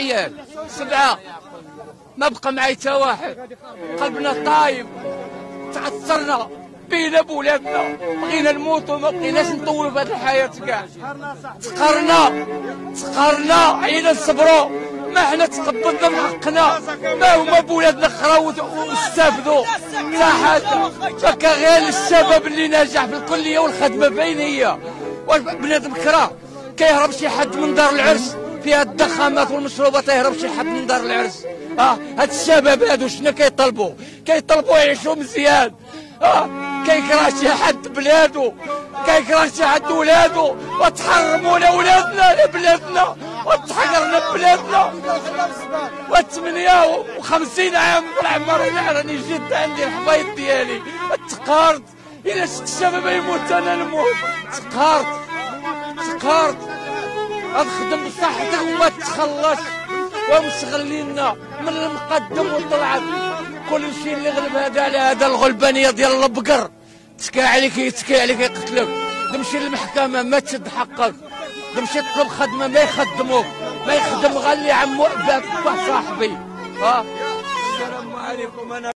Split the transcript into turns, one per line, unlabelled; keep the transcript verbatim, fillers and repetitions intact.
عيال سبعه ما بقى معايا حتى واحد. قلبنا طايب، تعثرنا بينا بولادنا، بغينا نموتوا ما بقيناش نطولوا في هذه الحياه كاع. تقهرنا تقهرنا عينا نصبروا، ما حنا تقبلنا بحقنا، ما هما بولادنا خراو واستافدوا لا حاجه. فكا غير الشباب اللي ناجح في الكليه والخدمه باين هي. بنادم كرا كيهرب شي حد من دار العرس فيها الضخامات والمشروبات، يهرب شي حد من دار العرس. اه هاد الشباب هادو شنو كيطلبوا؟ كيطلبوا يعيشوا مزيان. اه كيكره شي حد بلادو، كيكره شي حد ولادو، وتحرمونا ولادنا لبلادنا وتحقرنا بلادنا. وثمانية وخمسين عام في العمر راني جد عندي الحبايط ديالي. تقهرت إلا شفت الشباب يموت أنا نموت. تقهرت تقهرت غنخدم بصحتك وما تتخلص، ومشغلينا من المقدم والطلعت. كل شيء اللي غلب هذا على هذا الغلبانيه ديال البقر تكا عليك يتكي عليك يقتلك. تمشي للمحكمه ما تشد حقك، تمشي تطلب خدمه ما يخدموك، ما يخدم غير اللي عمو باك صاحبي. ها السلام عليكم. انا